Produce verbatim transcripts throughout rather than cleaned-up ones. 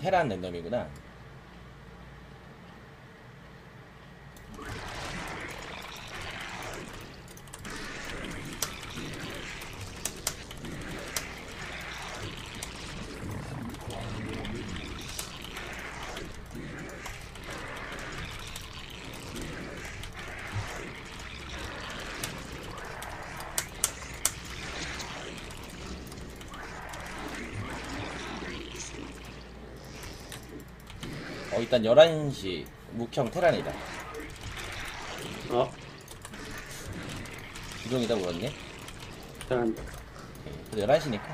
테란 랜덤이구나. 어, 일단 열한 시 묵형 테란이다. 어, 이동이다 물었네. 일단 그래도 열한 시니까.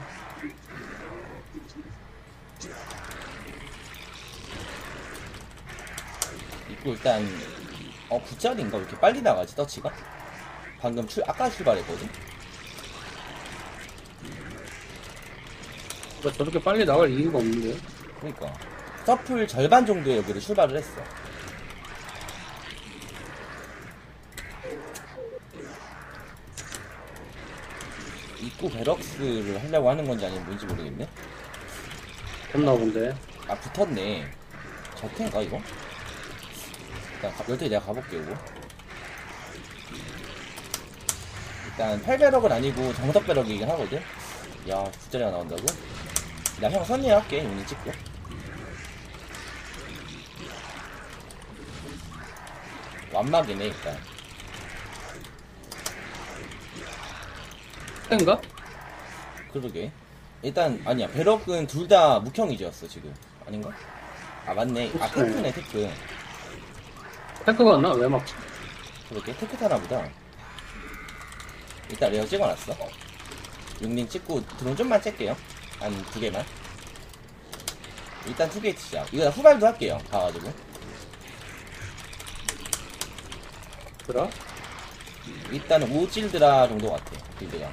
입구 일단, 어, 구 짜리인가? 왜 이렇게 빨리 나가지, 터치가? 방금 출, 아까 출발했거든? 뭐 저렇게 빨리 나갈 이유가 없는데. 그니까. 서플 절반 정도에 여기로 출발을 했어. 입구 베럭스를 하려고 하는 건지 아니면 뭔지 모르겠네. 됐나 본데. 아, 붙었네. 저태인가, 이거? 일단, 가, 열대 내가 가볼게, 이거. 일단, 팔 배럭은 아니고, 정석 배럭이긴 하거든? 야, 구 짜리가 나온다고? 나 형 선례할게, 용인 찍고. 완막이네, 일단. 텐가? 그러게. 일단, 아니야. 배럭은 둘 다 묵형이지였어, 지금. 아닌가? 아, 맞네. 아, 테크네, 테크. 탱크가 왔나? 왜 막지? 그러게. 테크 타나보다. 일단 레어 찍어놨어. 용링 찍고 드론 좀만 쬐게요. 한 두 개만. 일단 투게이트 시작. 이거 나 후발도 할게요. 가가지고. 그래? 일단은 오질드라 정도 같아. 빌드가.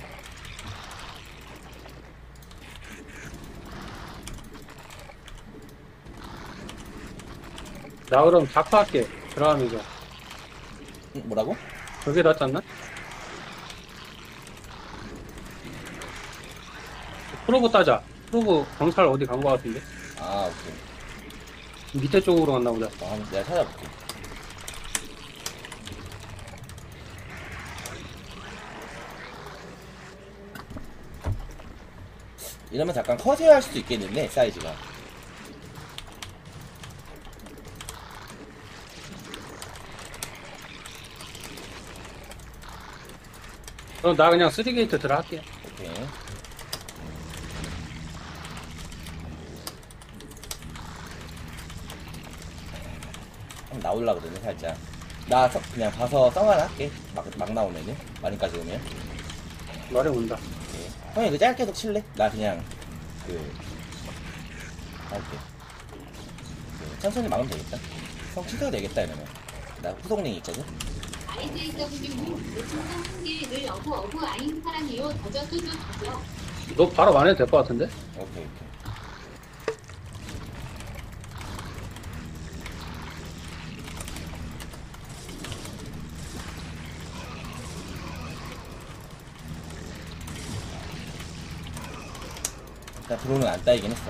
나 그럼 다크 할게. 들어가면서. 응, 뭐라고? 저게 낫지 않나? 프로브 따자. 프로브 경찰 어디 간 거 같은데? 아, 오케이. 밑에 쪽으로 갔나 보다. 어, 한번 내가 찾아볼게. 이러면 잠깐 커세어 할 수도 있겠는데, 사이즈가. 그럼 나 그냥 쓰리 게이트 들어 할게. 오케이. 한번 나올라 그러네, 살짝. 나 서- 그냥 봐서 썽 하나 할게. 막, 막 나오면은. 마린까지 오면. 말해 온다. 오케이. 형이 그 짧게 속 칠래? 나 그냥, 그, 할게. 그, 천천히 막으면 되겠다. 형 칠해도 되겠다, 이러면. 나 후속링 있거든? 아이디에이더블유님 요청성 한 개를 어부 어부 아인 사랑해요. 더저 뚜뚜 더저. 너 바로 안 해도 될 것 같은데? 오케이, 오케이. 일단 드론은 안 따이긴 했어.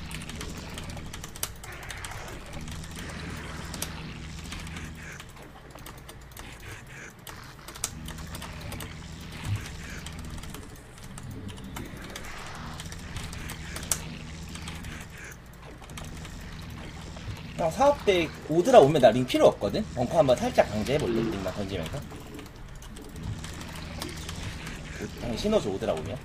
형 사업대 오드라 오면 나 링 필요 없거든? 벙커 한번 살짝 강제해볼래? 링만 던지면서. 오- 형이 신호줘 오드라 오면.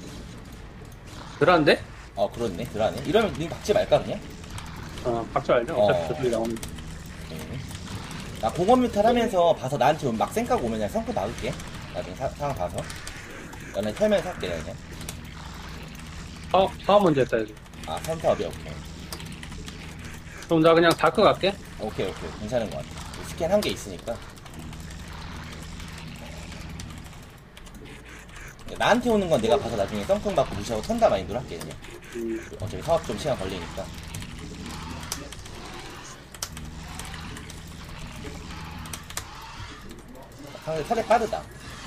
들어한데? 어 그렇네 드라네. 이러면 링 박지 말까 그냥? 어, 박수 알죠? 어. 어차피 저쪽이 나오는. 네. 나 공업 뮤탈 하면서 봐서 나한테 막 생각 오면 그냥 성크 막을게. 나중에 사, 상황 봐서. 너네 털면서 할게 그냥. 사업, 사업 문제 했다, 이제. 아 선사업이 오케이. 그럼 나 그냥 다크 갈게. 오케이 오케이 괜찮은 것 같아. 스캔 한 개 있으니까. 나한테 오는 건 내가 봐서 나중에 썬큰 받고 무시하고 턴다 마인드로 할게 그냥. 음, 어차피 사업 좀 시간 걸리니까. 상대 털에 빠르다.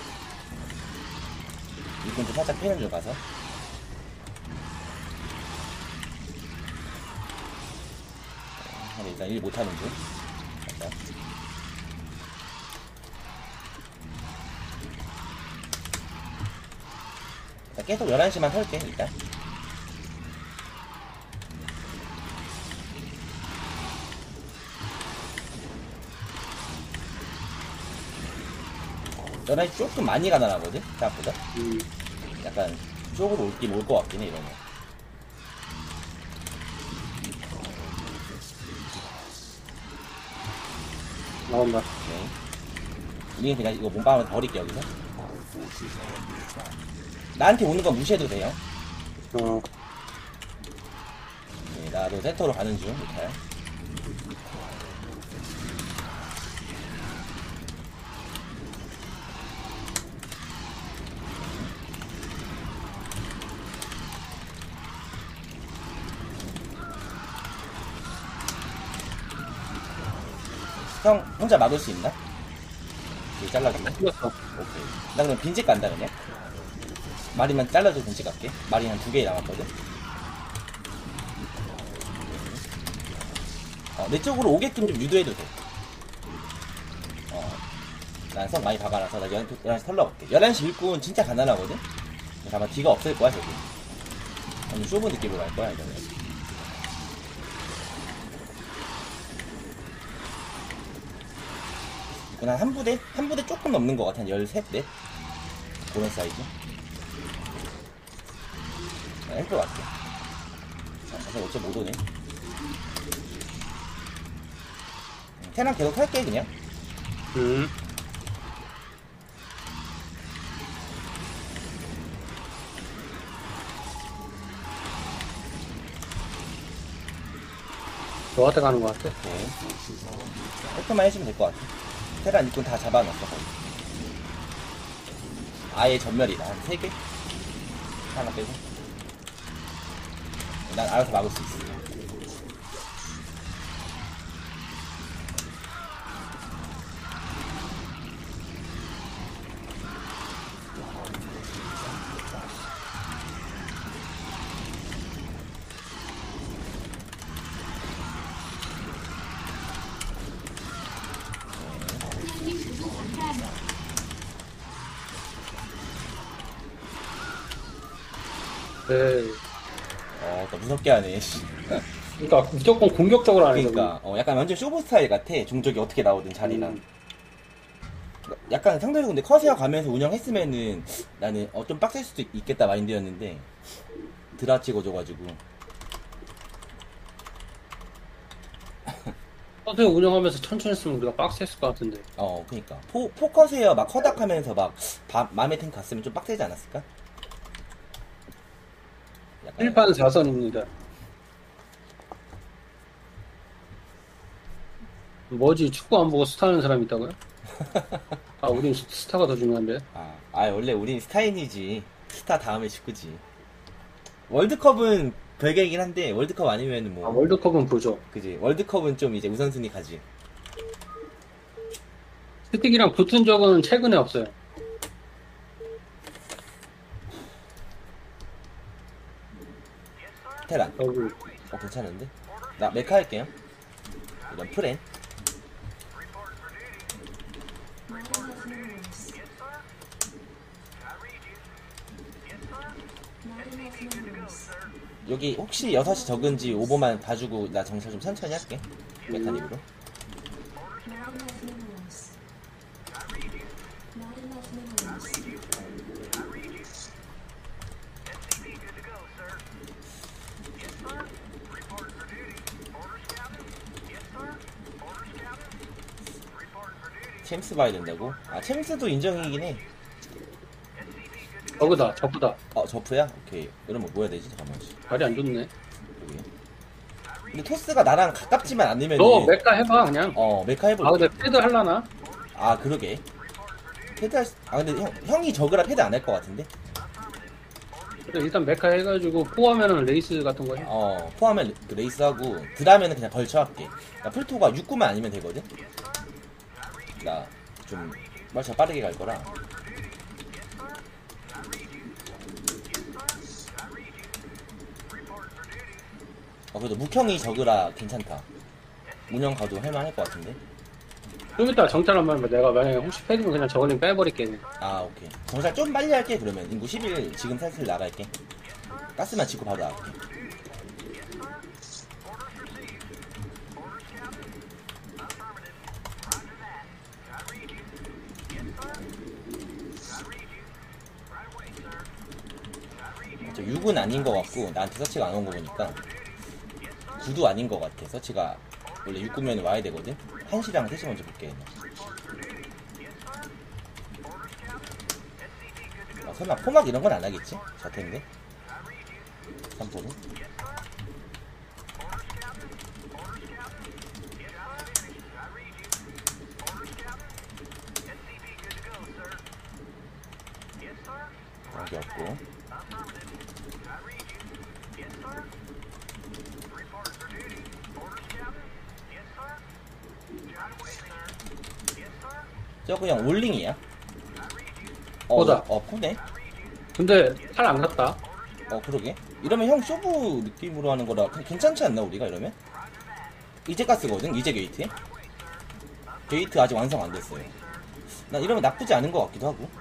이건 좀 살짝 패는 줄 가서. 근데 일단 일 못하는 중. 일단. 일단 계속 열한 시만 털게 일단. 열한 시 조금 많이 가난하거든 생각보다. 음. 약간 쪽으로 올긴 올 것 같긴 해 이러면. 나온다. 오케이. 우리는 그냥 이거 몸빵을 버릴게 여기서. 나한테 오는 건 무시해도 돼요. 어. 네, 나도 센터로 가는 중 못할. 형 혼자 막을 수 있나? 이거 잘라주면. 틀렸어. 오케이. 나 그럼 빈집 간다 그냥. 마리만 잘라줘 빈집 갈게. 마리 한 두 개 남았거든. 어, 내 쪽으로 오게끔 좀 유도해도 돼. 어, 난 성 많이 박아놔서 나 열한 시 털러 갈게. 열한 시 일꾼 진짜 가난하거든? 그래서 아마 뒤가 없을 거야, 저기. 아니, 쇼부 느낌으로 갈 거야, 이거는. 그냥 한 부대? 한 부대 조금 넘는 것 같아. 한 열셋, 넷? 그런 사이즈. 헬프 갈게. 아, 사실 어째 못 오네. 테랑 계속 탈게, 그냥. 음. 너한테 가는 것 같아. 오케이. 헬프만 해주면 될 것 같아. 테란 일꾼 다 잡아놨어, 거의. 아예 전멸이다. 한 세 개? 하나 빼고. 난 알아서 막을 수 있어. 하나님 구독 감사합니다. 네. 어, 또 무섭게 하네, 씨. 그러니까 무조건 공격적으로 하는 거. 그러니까, 어, 약간 완전 쇼부 스타일 같아. 종족이 어떻게 나오든 자리랑. 음. 약간 상대로 근데 커세어 가면서 운영했으면은 나는 어, 좀 빡셀 수도 있겠다 마인드였는데 드라 찍어줘가지고. 서드 운영하면서 천천히 했으면 우리가 빡셌을 것 같은데. 어, 그니까. 포, 포커세어 막 허닥하면서 막 바, 맘의 탱 갔으면 좀 빡세지 않았을까? 약간. 일 판 사 선입니다. 뭐지, 축구 안 보고 스타 하는 사람이 있다고요? 아, 우린 스타가 더 중요한데. 아, 아, 원래 우린 스타인이지. 스타 다음에 축구지. 월드컵은 별개이긴 한데, 월드컵 아니면 뭐. 아, 월드컵은 보죠. 그지. 월드컵은 좀 이제 우선순위 가지. 스틱이랑 붙은 적은 최근에 없어요. 테란. 여기. 어, 괜찮은데? 나 메카 할게요. 이런 프렌. 여기 혹시 여섯 시 적은지 오버만 봐주고 나 정찰 좀 천천히 할게. 메카닉으로. 챔스 봐야 된다고? 아, 챔스도 인정이긴 해. 저거다, 저거다. 어, 저프야? 오케이. 이러면 뭐 해야 되지? 잠깐만. 말이 안 좋네. 여기. 근데 토스가 나랑 가깝지만 않으면. 너 메카 해봐, 그냥. 어, 메카 해볼게. 아, 근데 패드 할라나? 아, 그러게. 패드 할 수... 아, 근데 형, 형이 저그라 패드 안 할 것 같은데? 그래, 일단 메카 해가지고 포함하면은 레이스 같은 거 해. 어, 포함에 그 레이스하고, 그 다음에는 그냥 벌쳐 할게. 나 풀토가 육, 구만 아니면 되거든? 나 좀 벌쳐 빠르게 갈 거라. 어, 그래도 묵형이 저그라 괜찮다. 운영 가도 할만할 것 같은데. 좀 이따 정찰 한번 해봐. 내가 만약에 혹시 패드면 그냥 저걸링 빼버릴게. 그냥. 아 오케이. 정찰 좀 빨리 할게. 그러면 인구 십일 지금 슬슬 나갈게. 가스만 짓고 바로 나갈게. 저 육은 아닌 것 같고 나한테 서치가 안 온 거 보니까 구도 아닌 것 같아. 서치가 원래 육, 구면 와야 되거든. 한 시랑 세 시 먼저 볼게. 아, 설마 포막 이런 건 안 하겠지? 자태인데 삼포는 여기 없고. 저 그냥 올링이야. 어, 보자. 어, 푸네. 근데 탈 안 갔다. 어, 그러게. 이러면 형 쇼부 느낌으로 하는 거라 괜찮지 않나, 우리가 이러면? 이제 가스거든, 이제 게이트. 게이트 아직 완성 안 됐어요. 난 이러면 나쁘지 않은 것 같기도 하고.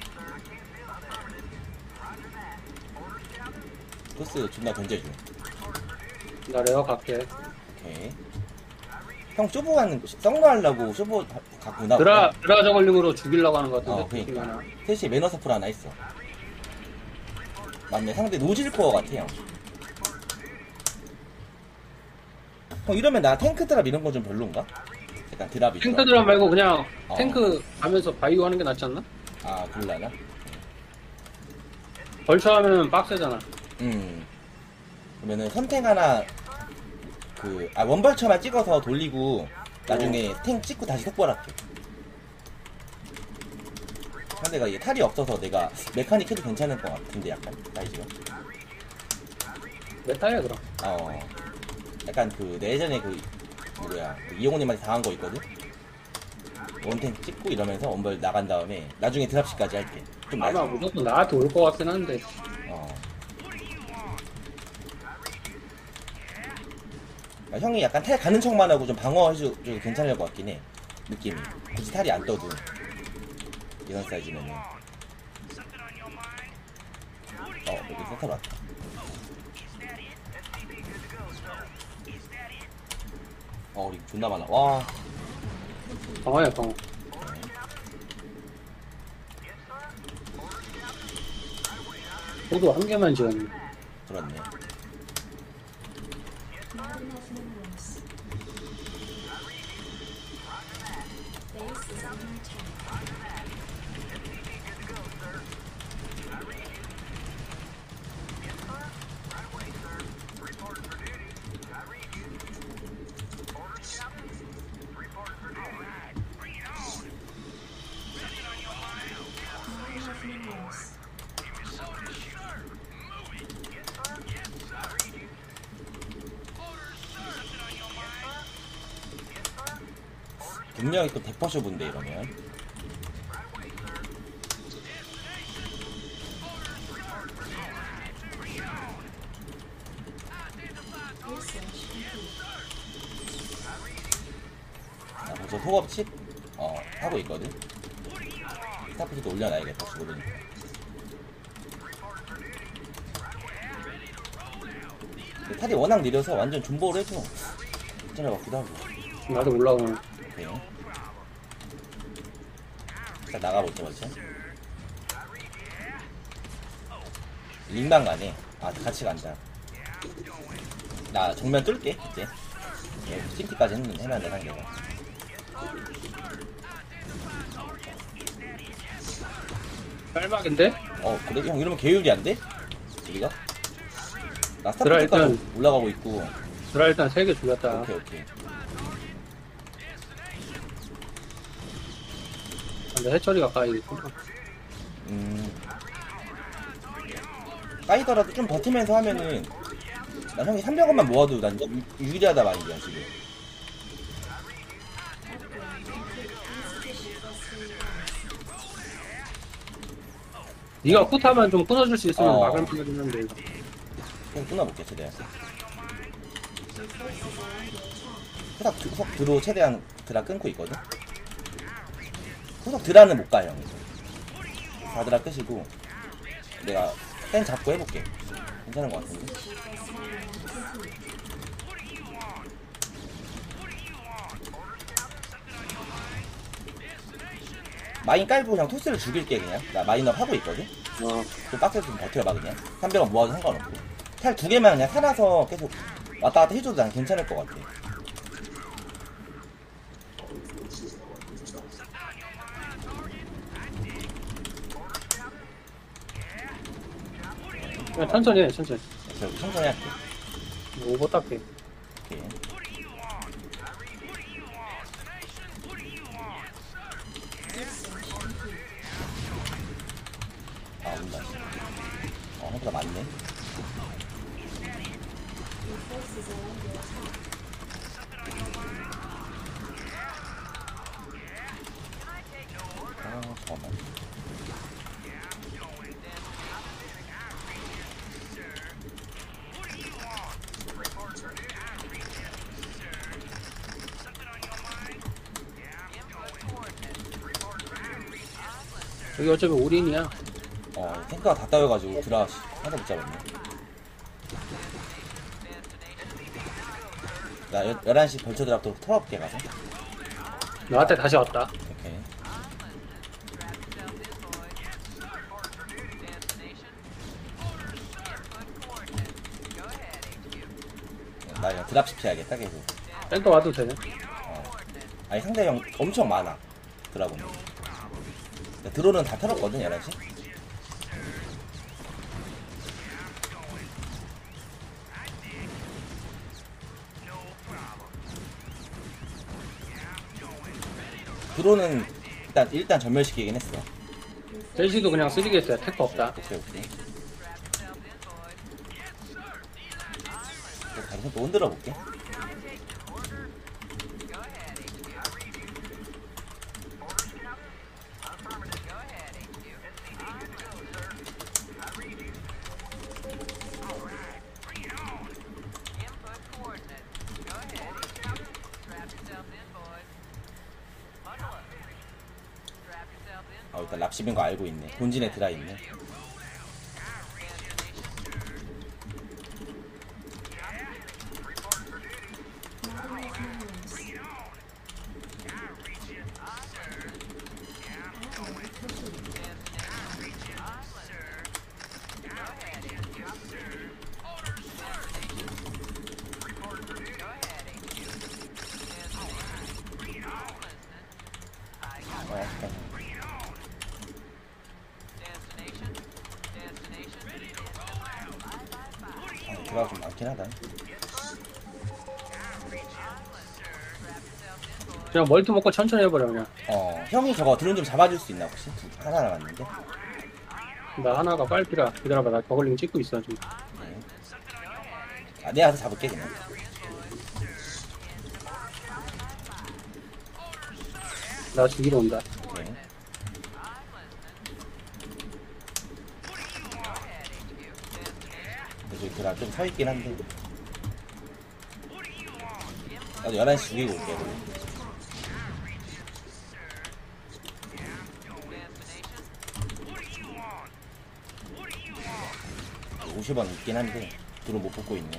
토스 존나 견제줘. 나 레어 갈게. 오케이. 형 쇼부 하는, 썩로 하려고 쇼부 갖고 나. 드라, 드라 저걸링으로 죽이려고 하는 것 같은데. 어, 그니까. 하나. 셋이 매너 서플 하나 있어. 맞네, 상대 노질 코어 같아, 형. 형, 이러면 나 탱크 드랍 이런 거 좀 별론가? 약간 드랍이. 탱크 드라 말고 그냥 어. 탱크 가면서 바이오 하는 게 낫지 않나? 아, 그럴라나? 벌처하면 빡세잖아. 음. 그러면은 선택 하나, 그, 아, 원벌처만 찍어서 돌리고, 나중에 탱 찍고 다시 속벌할게. 상대가 이게 탈이 없어서 내가 메카닉 해도 괜찮을 것 같은데, 약간, 사이즈가. 메타야 그럼. 어. 약간 그, 내 예전에 그, 누구야, 그 이용호님한테 당한 거 있거든? 원탱 찍고 이러면서 원벌 나간 다음에, 나중에 드랍시까지 할게. 좀 아마 나중에. 무조건 나한테 올 것 같긴 한데. 어. 아, 형이 약간 탈 가는 척만 하고 좀 방어해줘도 괜찮을 것 같긴 해. 느낌이. 굳이 탈이 안 떠도. 이런 사이즈면은. 어, 여기 세타로 왔다. 어, 우리 존나 많아. 와. 방어야 방어. 저도 한 개만 지었네. 그렇네. Not enough minerals. Base is under attack. Not enough minerals. 분명히 또 백 퍼센트 쇼부인데, 이러면. Research complete. 나 벌써 속업칩, 어, 하고 있거든? 스타프도 올려놔야겠다, 모르니까. 근데 탈이 워낙 느려서 완전 존버를 해줘. 괜찮을 것 같기도 하고. 나도 올라오면. 오케이. 일단 나가볼게, 벌써. 링만 가네. 아, 같이 간다. 나 정면 뚫게, 이제. 예, 싱티까지 했는데, 해면 돼, 상대가. 짤막인데? 어, 그래? 형, 이러면 계율이 안 돼? 우리가? 나 드라 스타트까지 일단- 올라가고 있고. 드라 일단 세 개 죽였다. 오케이, 오케이. 근데 해처리가 까이겠구나. 음. 까이더라도 좀 버티면서 하면은, 난 형이 삼백 원만 모아도 난 유- 유리하다 말이야, 지금. Upgrade complete. Insufficient cluster units. 네가 풋하면 좀 끊어줄 수 있으면 어. 막을 만하긴 한데 이거. 형 끊어볼게, 최대한. Your forces are under attack. 후속, 드- 후속 드로 최대한 드라 끊고 있거든? 후속 드라는 못 가, 형. 사 드라 끄시고, 내가 펜 잡고 해볼게. 괜찮은 것 같은데? 마인 깔고 그냥 토스를 죽일게, 그냥. 나 마인업 하고 있거든? 어, 그 박스에서 좀 버텨봐, 그냥. 삼 원 모아도 상관없고. 탈 두 개만 그냥 살아서 계속 왔다 갔다 해줘도 난 괜찮을 것 같아. 그냥 천천히 해, 천천히. 그래서 천천히 할게. 오버 딱해. 오케이. 아, 온다. 어, 한보다 많네. Your forces are under attack. 아, 잠깐만. 여기 어차피 올인이야. 어, 탱크가 다 따여가지고 드라 하나 못 잡았네. 나 여, 열한 시 벌쳐 드랍도 털어볼게, 가서. 나한테 다시 왔다. 오케이. 나 이거 드랍 시켜야겠다, 계속. 땡도 와도 되네. 아니, 상대형 엄청 많아. 드라곤. 드론은 다 털었거든, 열한 시. 드론은 일단, 일단 전멸시키긴 했어. 셀시도 그냥 쓰리겠어요. 택도 없다. 오케이, 오케이. 다시 또 흔들어 볼게. 아, 일단 랍십인 거 알고 있네. 본진에 드라 있네. Moderate minerals. Ally defeated. 어, 잠깐. 아, 드라가 좀 많긴 하다. 그냥 멀티 먹고 천천히 해버려, 그냥. 어, 형이 저거 드론 좀 잡아줄 수 있나, 혹시? 두, 하나 남았는데? 나 하나가 빨피라. 기다려봐, 나 저걸링 찍고 있어, 지금. 네. 아, 내가 가서 잡을게, 그냥. 나 죽이러 온다. 오케이. 근데 저기 드라 좀 서있긴 한데. 나도 열한 시 죽이고 올게, 그럼. 오십 원 있긴 한데 드론 못 뽑고 있네.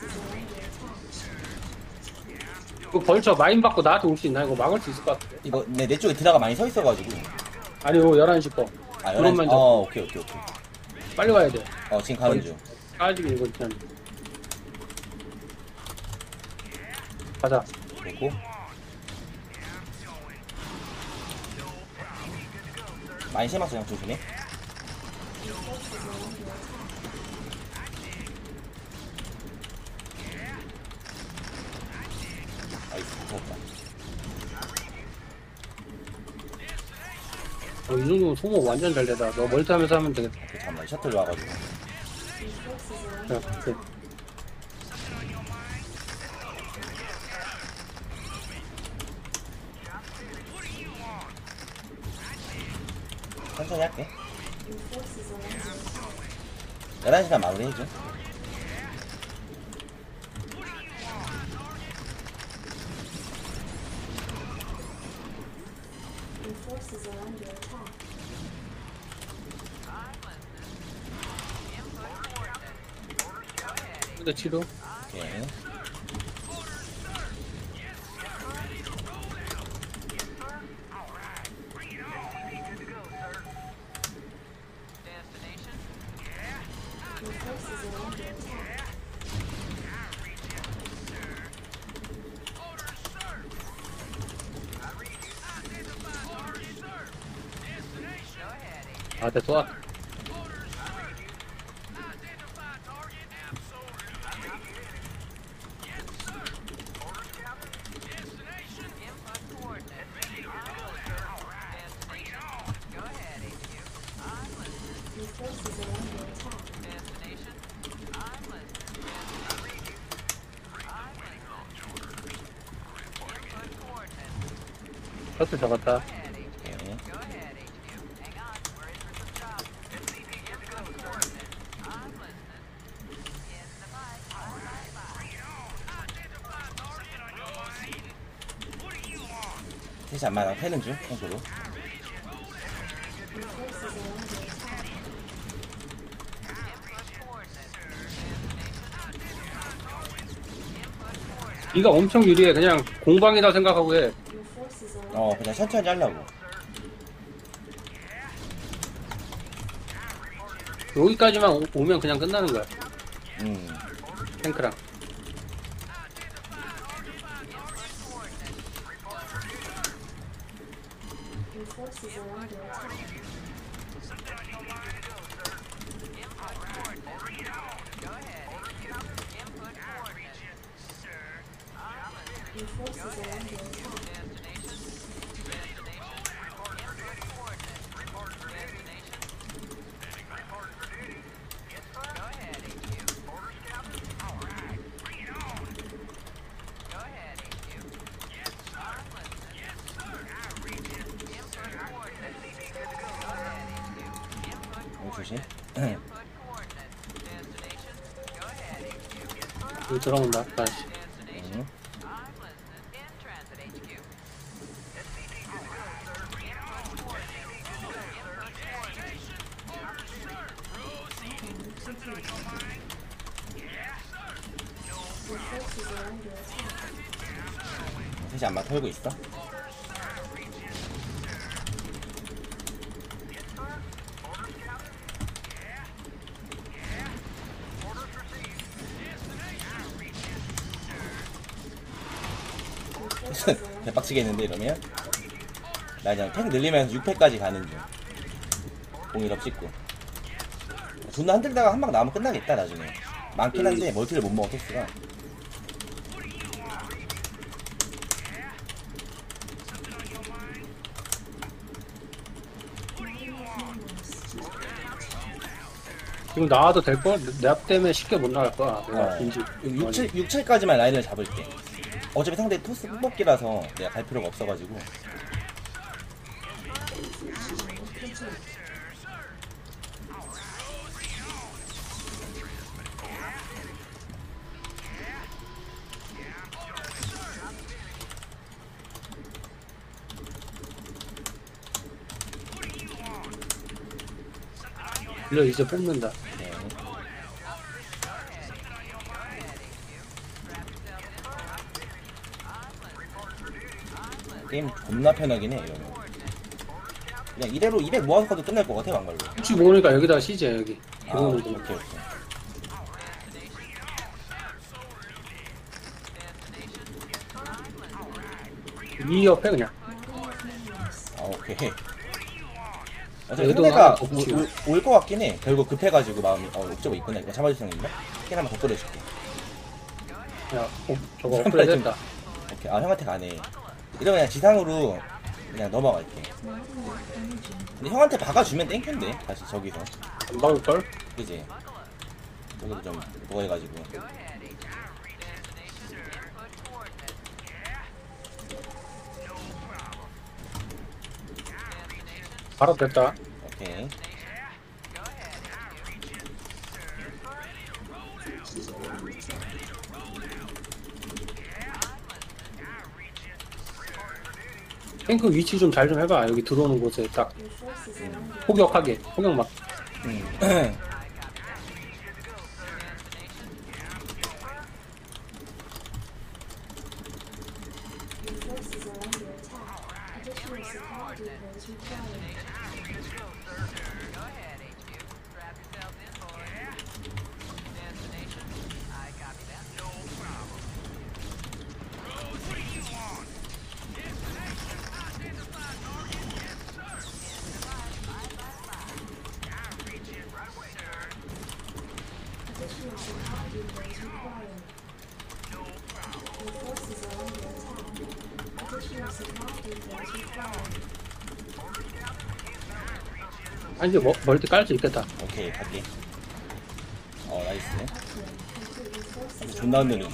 그 벌쳐 마인 받고 나한테 올 수 있나? 이거 막을 수 있을 것 같은데. 이거 내, 내 쪽에 드라가 많이 서 있어가지고. 아니, 이거 열한 시 거. 아, 드론만 열한 시. 잡고. 어, 오케이, 오케이, 오케이. 빨리 가야 돼. 어, 지금 가는 중. 까지기 이거 그냥. 가자. 됐고. 많이 심었어, 형 조심해. 아이스, 무섭다. 어, 이 정도면 소모 완전 잘 되다. 너 멀티 하면서 하면 되겠다. 그 잠깐만, 셔틀 와가지고. 자, 오케이. 천천히 할게. 열한 시간 마무리 해줘. forces are under attack. 근데 치료. 오케이. Your forces are under attack. 아, 됐어. 와. Your forces are under attack. 셔틀 잡았다. 오케이. 셋이 안 맞아. 패는 중, 평소로. Your forces are under attack. 이가 엄청 유리해. 그냥 공방이다 생각하고 해. Your forces are 어, 그냥 천천히 하려고. 여기까지만 오- 오면 그냥 끝나는 거야. 음. 탱크랑. Your forces are under attack. Your forces are under attack. 여기 조심. 여기 들어온다. 다시. 음. Your forces are under attack. 셋이 안 맞아. 털고 있어. 대빡치겠는데 이러면 나 그냥 팩 늘리면서 육 팩까지 가는 중 공일업 찍고 존나 흔들다가 한 방 나오면 끝나겠다 나중에 많긴 한데 멀티를 못 먹어 토스가 지금 나와도 될걸? 내 앞 때문에 쉽게 못 나갈 거야. 내가 어, 빈지. 육, 칠, 육, 칠까지만 라인을 잡을게 어차피 상대 토스 뽑기라서 내가 갈 필요가 없어가지고 빌려 이제 뽑는다. 네. 게임 겁나 편하긴 해 이러면 그냥 이대로 이백 모아서 가도 끝날 것 같아 막말로 혹시 모르니까 여기다 시제 여기. 아 기본으로 오케이 좀. 오케이 오케이. 이 옆에 그냥. 아 오케이 어차피 얘도 상대가 하나 더 붙이고. 올 것 같긴 해 결국 급해가지고 마음이 어 옥저버 있구나 이거 잡아줄 생각인가? 킬 한번 더 끓여줄게 야, 어, 저거 업그레이드 했다. 오케이 아 형한테 가네 이러면 그냥 지상으로 그냥 넘어갈게 근데 형한테 박아주면 땡큐인데 다시 저기서 안 박을걸? 그지? 여기도 좀 그거 해가지고 바로 됐다. 오케이 탱크 위치 좀 잘 좀 해봐. 여기 들어오는 곳에 딱 Your forces are under 포격하게, 포격 막. 음. your forces are under attack. Additional supply depots required. Additional supply depots required. Your forces are under attack. Additional supply depots required. 아, 이제 뭐, 멀티 깔 수 있겠다. 오케이, 갈게. 어, 나이스. Upgrade complete. Your forces are 존나 흔들리죠.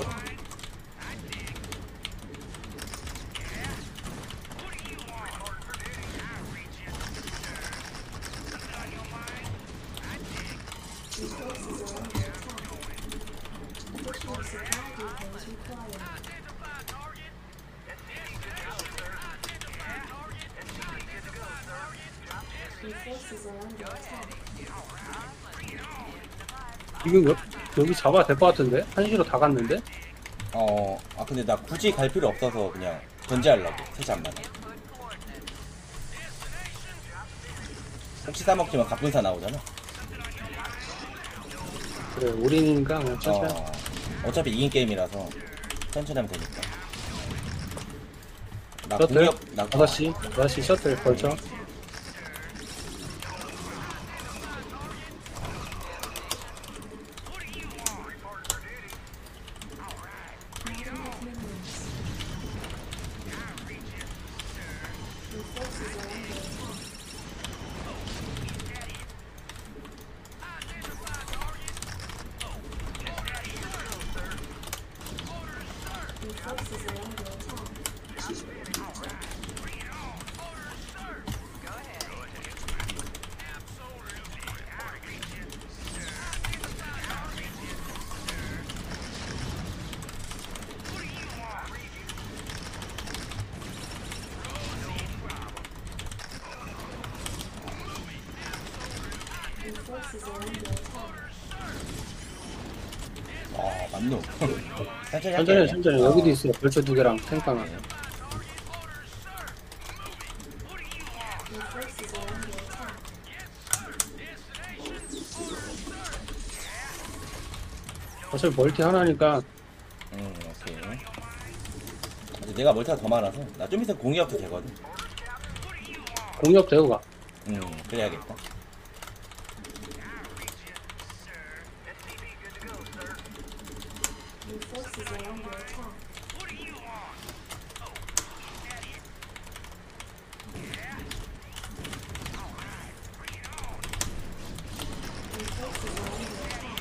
Your forces are under attack. Additional supply depots required. Your forces are under attack. 지금 여, 여기 잡아야 될 것 같은데? 한시로 다 갔는데? 어, 아, 근데 나 굳이 갈 필요 없어서 그냥 견제하려고. 세지 안 맞아. 혹시 싸먹지만 갑분사 나오잖아. 그래, 올인인가? 그냥 천천히. 어, 어차피 이긴 게임이라서 천천히 하면 되니까. 나 셔틀? 공격, 나 다섯 시, 다섯 시 셔틀 걸쳐. Not enough minerals. Your forces are under attack. Your forces are under attack. Your forces are under attack. 어, 맞노. 천천히 할게. 천천히, 천천히. 어. 여기도 있어요. 벌초 두 개랑 탱크 하나. Your forces are under attack. 어차피 멀티 하나니까 음, 오케이. 아직 내가 멀티가 더 많아서 나 좀 있으면 공이업도 되거든. 공격 대우 가. 음, 그래야겠다. Your forces are under attack. Your forces are under attack.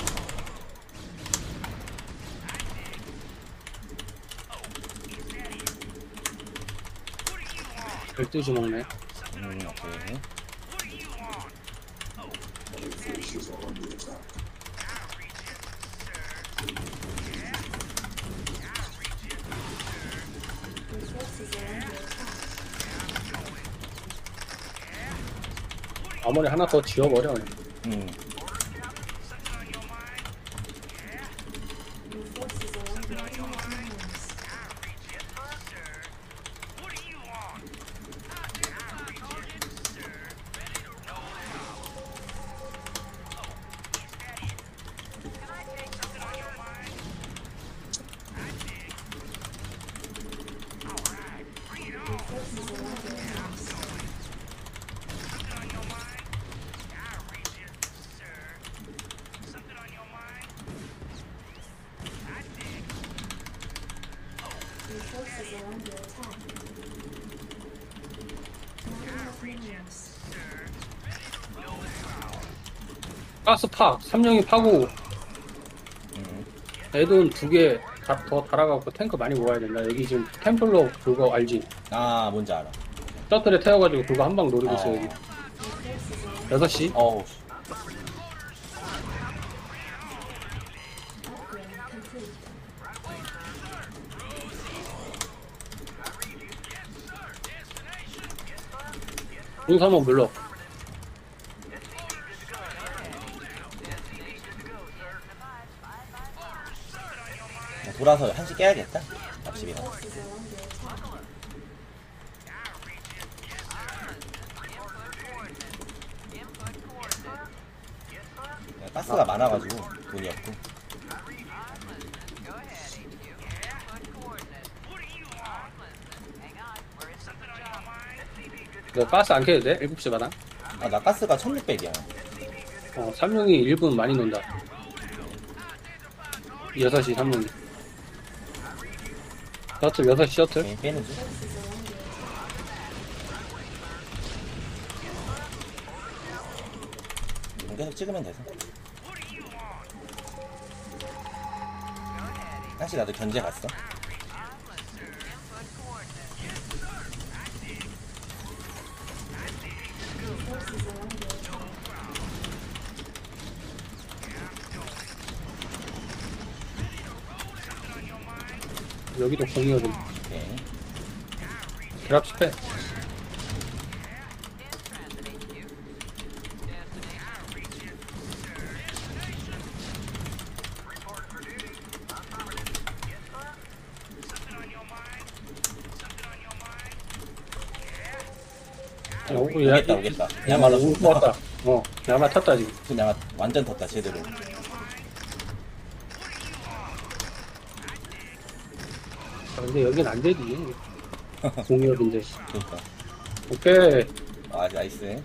열두 주 먹네. 음, 오케이. Your forces are under attack. 아무리 하나 더 지워버려. 그냥. 음, Your forces are under attack. Minerals. Your forces are under attack. Your forces are under attack. Not enough minerals. 가스 파, 삼룡이 파고, 음. 애돈 두 개 더 달아갖고 탱크 많이 모아야 된다. 여기 지금 템플러 그거 알지? 아, 뭔지 알아. 셔틀에 태워가지고 그거 한 방 노리고 있어, 여기. Your forces are under 여섯 시. 어우, 씨. upgrade complete. 용서 한번 물러. 돌아서 한시 깨야겠다. 앞집이랑. Forces are under attack. 가스가 많아가지고 돈이 없고. 너 가스 안 켜도 돼? 일곱 시 마당? 아, 나 가스가 천육백이야. 어, 삼룡이 일 분 많이 논다. 여섯 시 삼룡이. 셔틀, 여섯 시 셔틀? 오케이, 빼는 중. 이건 계속 찍으면 돼서. 사실 나도 견제 갔어. Forces are under attack. 여기도 공이거든. 오케이. 드랍 스페. 어, 오겠다, 오겠다. 야마로 야마로 올 왔다. 어, 야마 탔다 지금. 그냥 완전 텄다, 제대로. 아, 근데 여긴 안 되지. 공이업인데. 그니까. 오케이. 아, 나이스.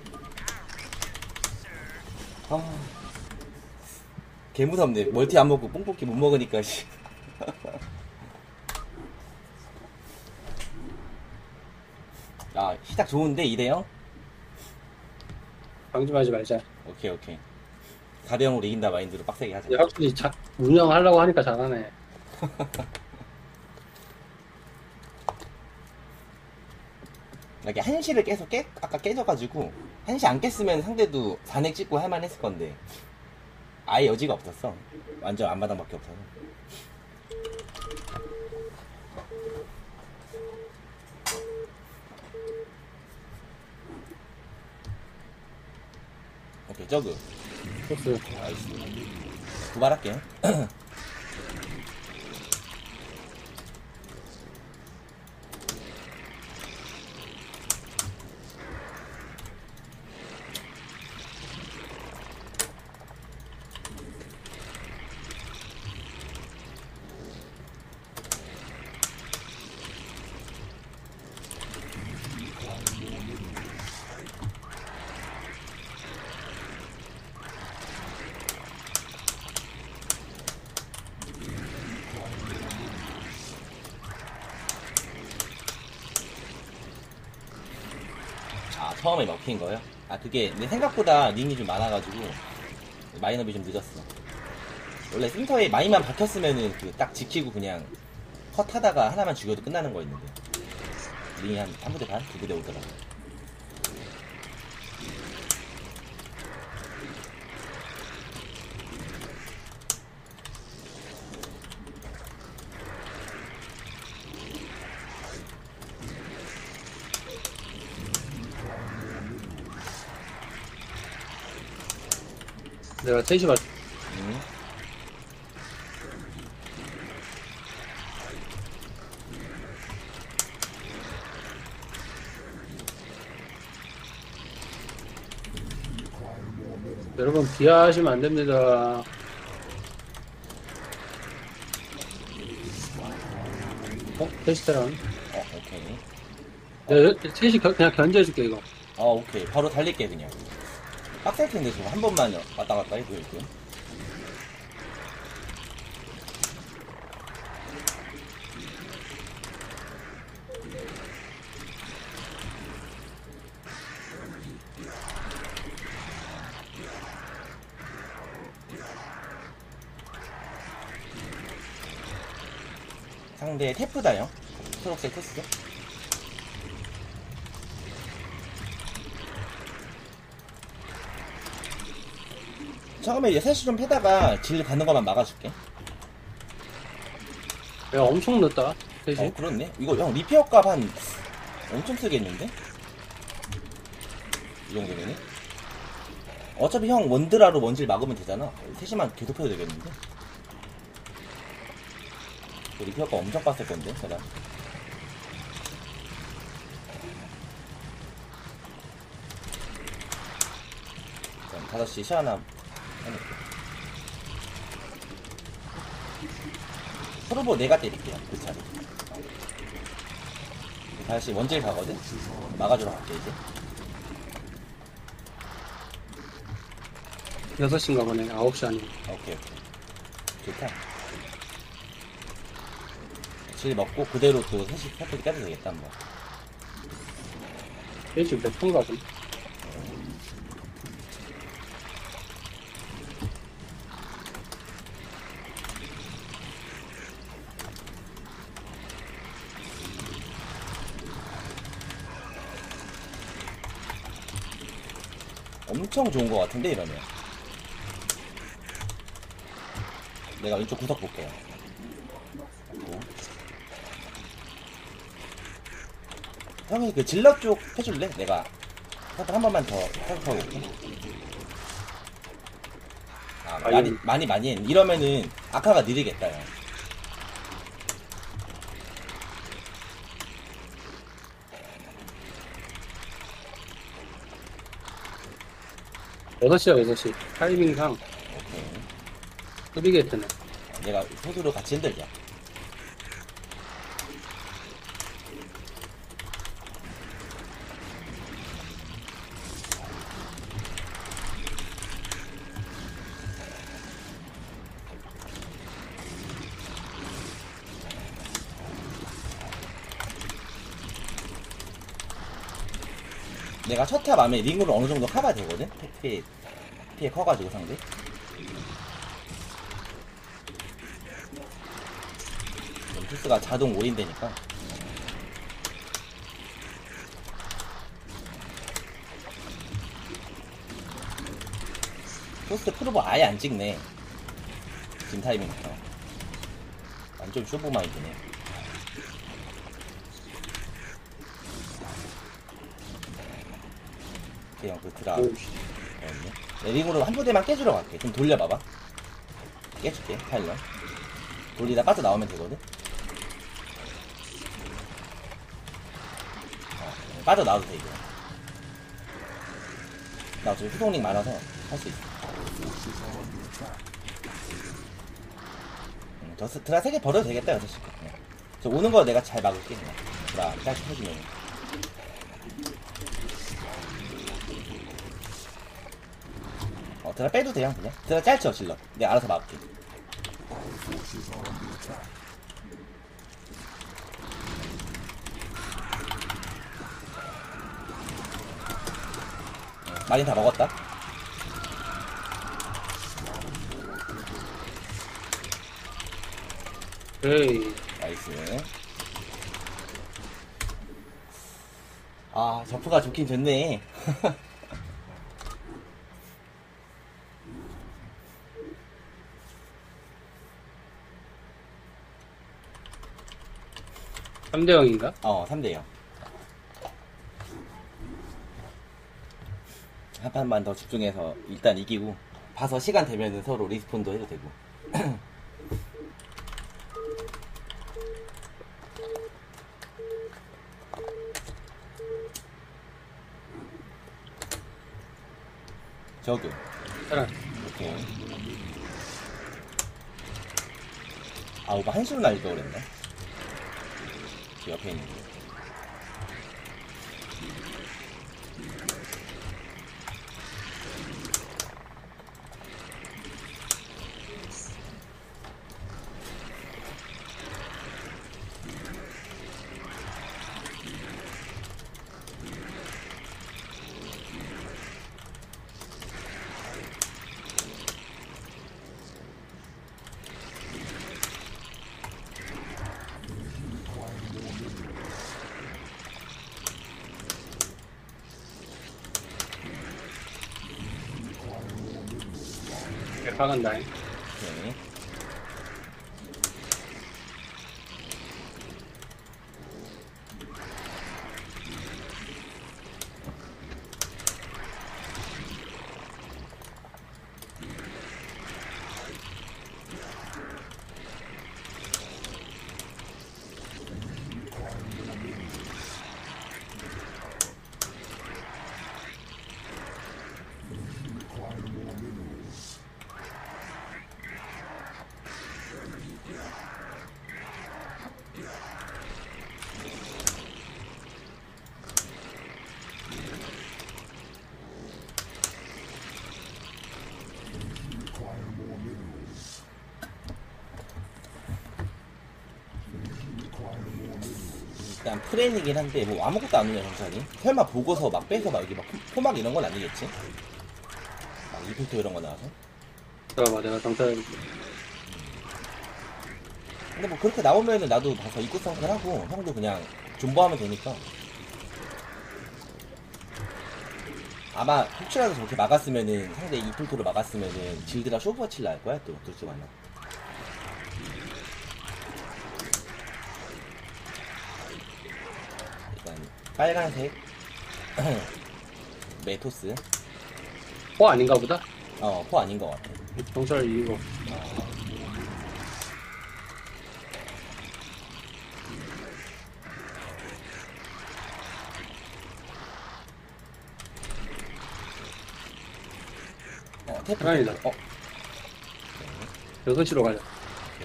아. 개 무섭네. 멀티 안 먹고 뽕뽑기 못 먹으니까, 씨. 아, 시작 좋은데, 이 대 영? 방심하지 말자. 오케이, 오케이. 사 대 영으로 이긴다 마인드로 빡세게 하자. 이제 확실히 자, 운영하려고 하니까 잘하네. 이렇게 한시를 계속 깨, 아까 깨져가지고, 한시 안 깼으면 상대도 잔액 찍고 할만 했을 건데, 아예 여지가 없었어. 완전 앞마당밖에 없어서. 오케이, 저그. 토스. 나이스. 도발할게. 아, 처음에 먹힌 거요? 아, 그게 내 생각보다 링이 좀 많아가지고 마인업이 좀 늦었어. 원래 센터에 마인만 박혔으면은 그 딱 지키고 그냥 컷 하다가 하나만 죽여도 끝나는 거였는데 링이 한 한 부대 반? 두 부대 오더라고. 내가 셋이 봤, 음. 여러분 비하하시면 안 됩니다. 어? 테스트랑. 어, 오케이. 내가 셋이 겨- 그냥 견제해줄게 이거. 어, 오케이. 바로 달릴게 그냥. 빡셀 텐데 저거 한 번만 왔다 갔다 해도 이렇게. 상대 테프다요. 초록색 코스. 처음에 이제 셋이 좀 패다가 질 가는 것만 막아줄게. 야 엄청 늦다. 셋이. 어, 그렇네. 이거 형 리페어 값 한 엄청 쓰겠는데? 이 정도면은. 어차피 형 원드라로 원질 막으면 되잖아. 셋이만 계속 해도 되겠는데. 리피 효과 엄청 빡셀 건데, 제가. 그럼 다섯 시 시아나 해놓을게. 프로보 내가 때릴게요, 그 차례. 다시 원질 가거든? 막아주러 갈게, 이제. 여섯 시인가 보네. 아홉 시 아니고. 오케이, 오케이. 좋다. 질 먹고 그대로 또 셋이 패턴 깨도 되겠다, 뭐. 일찍 몇 분가 보네. 엄청 좋은 것 같은데, 이러면. 내가 왼쪽 구석 볼게요. 그리고. 형이 그 질러 쪽 해줄래? 내가 살짝 한 번만 더 생각하고 올게. 아, 아, 많이, 예. 많이, 많이 했 이러면은 아카가 느리겠다, 형. 여섯 시야, 여섯 시. 타이밍상 오케이. 흐리게트네. 내가 소수로 같이 흔들자. 내가 첫탑 안에 링으로 어느 정도 커가 되거든? 피해, 피해 커가지고 상대. 투스가 자동 올인되니까. 토스트 프로보 아예 안 찍네. 지금 타이밍이니까. 완전 쇼부 마인드네. 그냥 그 드라. 오우, 씨. 네, 링으로 한 부대만 깨주러 갈게. 좀 돌려봐봐. 깨줄게, 파일럿. 돌리다 빠져나오면 되거든? 어, 빠져나와도 돼, 이거. 나 어차피 후속링 많아서 할 수 있어. 음, 저 스- 드라 세 개 버려도 되겠다, 여섯 시. 그냥. 저 오는 거 내가 잘 막을게, 그냥. 드라 짧게 해주면. 어, 드라 빼도 돼요, 그냥. 드라 짧죠, 질러. 내가 알아서 막을게. 어, 마린 다 먹었다. 에이, 나이스. 아, 저프가 좋긴 좋네. 삼 대 영인가? 어, 삼 대 영. 한 판만 더 집중해서 일단 이기고, 봐서 시간 되면은 서로 리스폰도 해도 되고. 저기. 따라. 오케이. 아, 오빠 한시로 날릴 걸 그랬네. 저 옆에 있는 거. 박은다. 오케이. 일단 프레임이긴 한데 뭐 아무것도 안 오냐 정찰이. 설마 보고서 막 빼서 막 여기 막 포- 포막 이런 건 아니겠지? 막 이펙트 이런 거 나와서. 잠깐만, 내가 경찰, 근데 뭐 그렇게 나오면은 나도 가서 입구 성클하고 형도 그냥 존버하면 되니까. 아마 혹시라도 저렇게 막았으면은 상대 이펙트로 막았으면은 질드라 쇼부와칠 날 거야 또 둘 중 하나. 일단 빨간색 메토스. 포 아닌가 보다? 어, 포 아닌 것 같아. 경찰 이거. 어, 테이프. 아니다. 어, 여섯 시로 가자. 오케이.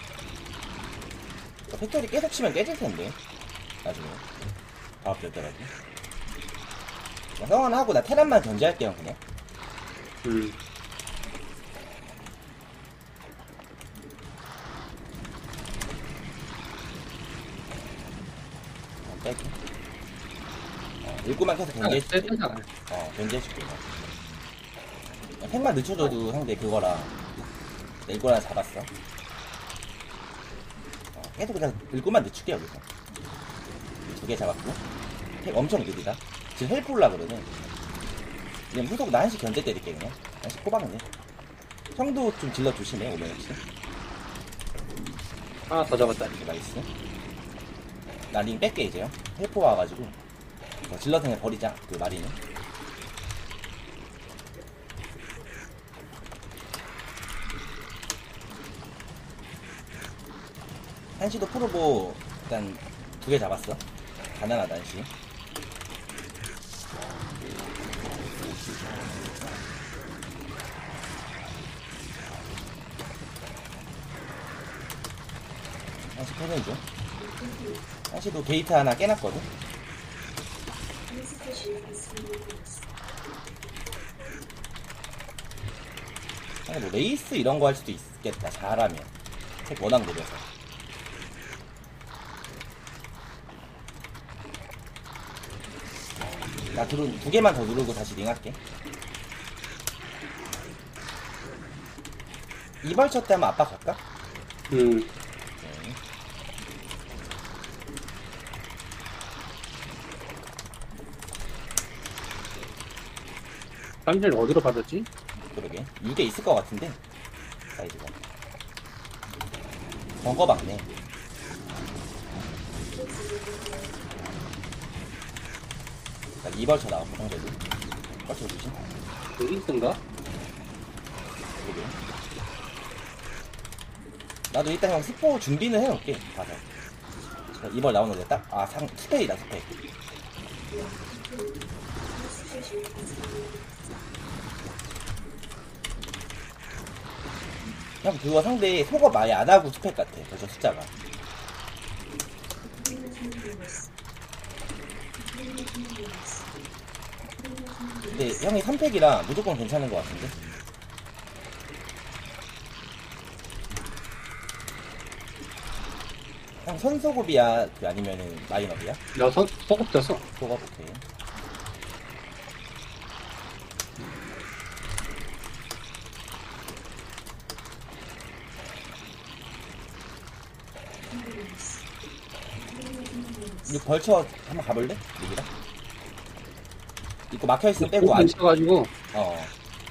어, 팩토리 계속 치면 깨질 텐데. 나중에. 다음 될 때라도. 성원하고 나 테란만 견제할게요, 그냥. 음. 어, 빼기. 어, 일구만 계속 아, 견제해줄게. 세트가. 어, 견제해줄게. 어, 팩만 늦춰줘도 상대 그거라. 일구나 잡았어. 어, 계속 그냥 일구만 늦출게, 여기서. 두 개 잡았고. 팩 엄청 느리다. 지금 헬프 올라 그러네. 그냥 후속 나 한시 견제 때릴게, 그냥. 한시 포박네. 형도 좀 질러 조심해, 오면 혹시. 하나 더 잡았다. 이렇게 나이스. 나 링 뺄게, 이제요. 헬프 와가지고. 어, 질러 그냥 버리자, 그 마리는. 한시도 프로보 일단 두 개 잡았어. 가난하다 한시. 한시 패는 중. 한시도 게이트 하나 깨놨거든. Insufficient facilities. 아니 뭐 레이스 이런 거 할 수도 있겠다. 잘하면. 책 워낙 느려서. 나 드론 두 개만 더 누르고 다시 링할게. 이벌쳐 때 한번 압박 갈까? 음. 오케이. 깜질 어디로 받았지? 그러게. 육 개 있을 것 같은데. 사이즈가. 번거 박네. 나 이벌쳐 나왔고, 상대도. 벌쳐 주심. 여기 있던가? 그러게. 나도 일단 형 스포 준비는 해놓을게. 가서. 이벌 나오는데 딱, 아, 상, 스페이다, 스페이. 형 그거 상대 속업 아예 안 하고 스펙 같아. 벌써 숫자가. 근데 형이 삼 팩이라 무조건 괜찮은 것 같은데. 형 선소급이야? 그 아니면은 마이너비야? 나 서, 소급 됐어. 소급 오케이. 이거 벌쳐 한번 가볼래? 여기다. 이거 막혀있으면 빼고 안, 있어가지고. 어.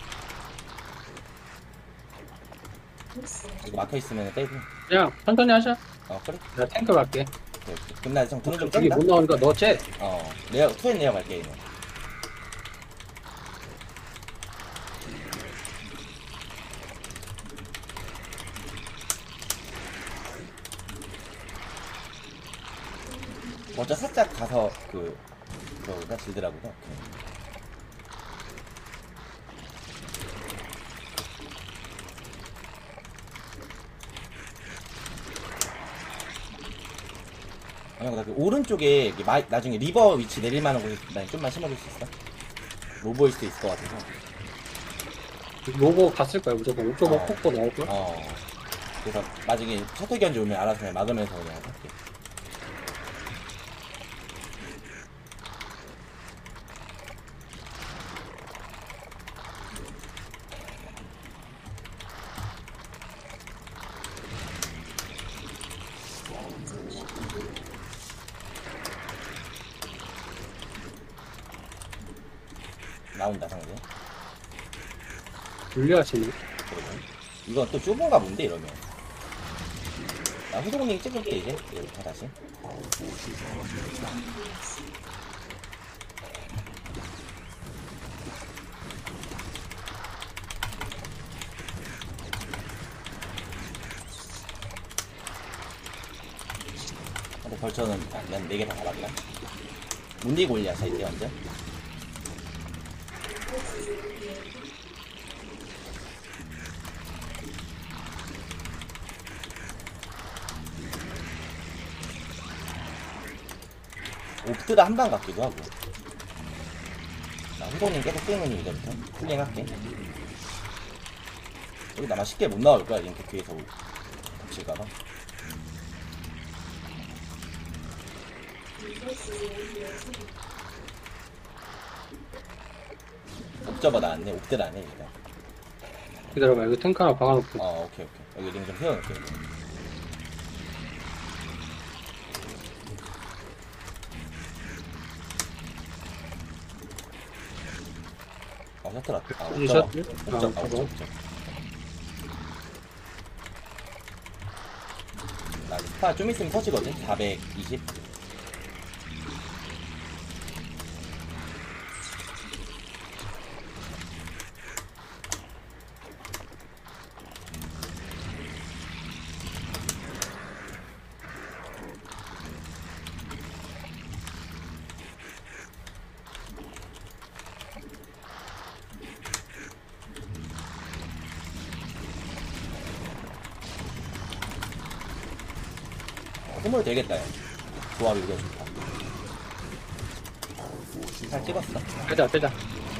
이거 막혀있으면 빼고. 그냥 천천히 하자. 어, 그래? 내가 탱크 갈게. 오케이, 오케이. 그럼 나 좀, 돈을 좀 저기 뺀다? 못 나오니까 너 쟤. 어, 내가, 투엔 내어 갈게, 이거. 먼저 살짝 가서, 그, 그거보다 질드라보다. 오케이. 아니, 나그 오른쪽에 이렇게 마, 나중에 리버 위치 내릴 만한 곳에 난 좀만 심어줄 수 있어? 로보일 수도 있을 것 같아서. 로고 갔을 거야 무조건. 옥저버 어. 폭포 나올 거야. 어. 그래서 나중에 셔틀 견제 오면 알아서 그냥 막으면서 그냥 할게. 나온다, 상대. 불리하시네. 그러면. 이건 또 좁은가 본데, 이러면. 나 후속링 찍을게, 이제. 이제부터 다시. 근데 벌처는 난 네 개 다 잡았다. 문디 골리야, 자, 이제 완전. 옵드라 한 방 같기도 하고. 나 후보님 계속 뛰는 이제부터 쿨링 할게. 여기 아마 쉽게 못 나올 거야, 링크 뒤에서 덮칠까봐. 옵저버 나왔네, 옵드라 안 해, 일단. 기다려봐. 이거 탱크 하나 박아놓고. 어, 오케이, 오케이. 여기 링 좀 세워놓을게. 어, 셔틀 왔다. 아, 이 옵저버. 셔틀? 옵저버, 아, 옵저버, 옵저버. 옵저버. 나 스파 좀 있으면 터지거든? 사백이십. 스몰 되겠다, 야. 조합이 이거 좋다. 잘 찍었어. 빼자, 빼자.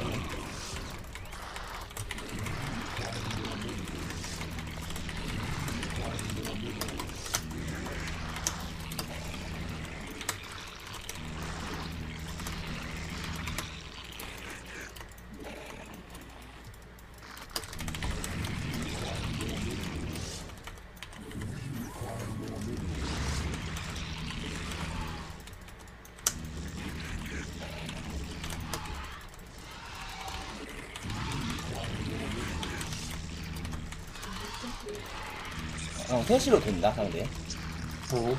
어, 셋시로 돈다, 상대. 어.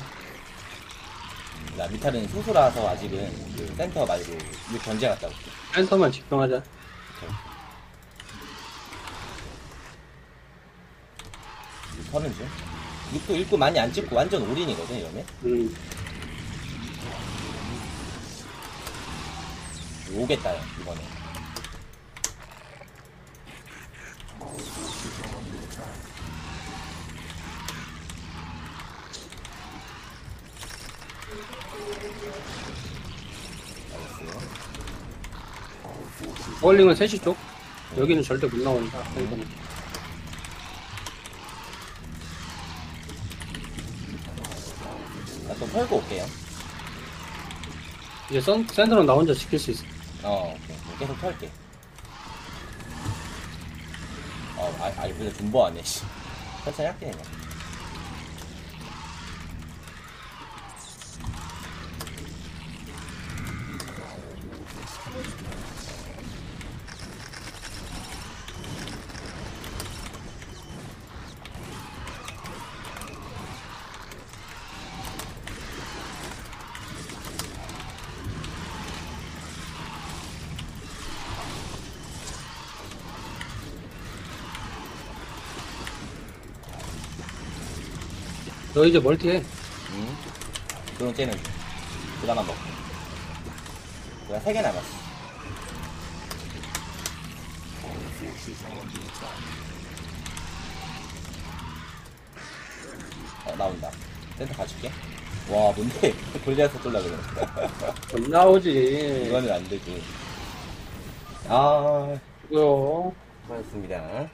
나 미탈은 소수라서 아직은 그 센터 말고 육 견제 갔다 올게. 센터만 집중하자. 육 터는 중. 육도 읽고 많이 안 찍고 완전 올인이거든, 이러면. 음. 오겠다, 야, 이번에. 버울링은 셋시 쪽. 여기는 절대 못 나오니까. 센터는. 나 또 털고 올게요. 이제 선, 센터는 나 혼자 지킬 수 있어. 어, 오케이. 계속 털게. 어, 아, 아니, 근데 존버 안 해, 씨. 천천히 할게, 그냥. 너 이제 멀티해. 응? 두 번째는 그다만 먹고. 내가 세 개 남았어. 어, 나온다. 센터 가줄게. 와, 뭔데? 골리앗을 쏠라 그래. 못 나오지. 이거는 안 되지. 아, 이거. 수고하셨습니다.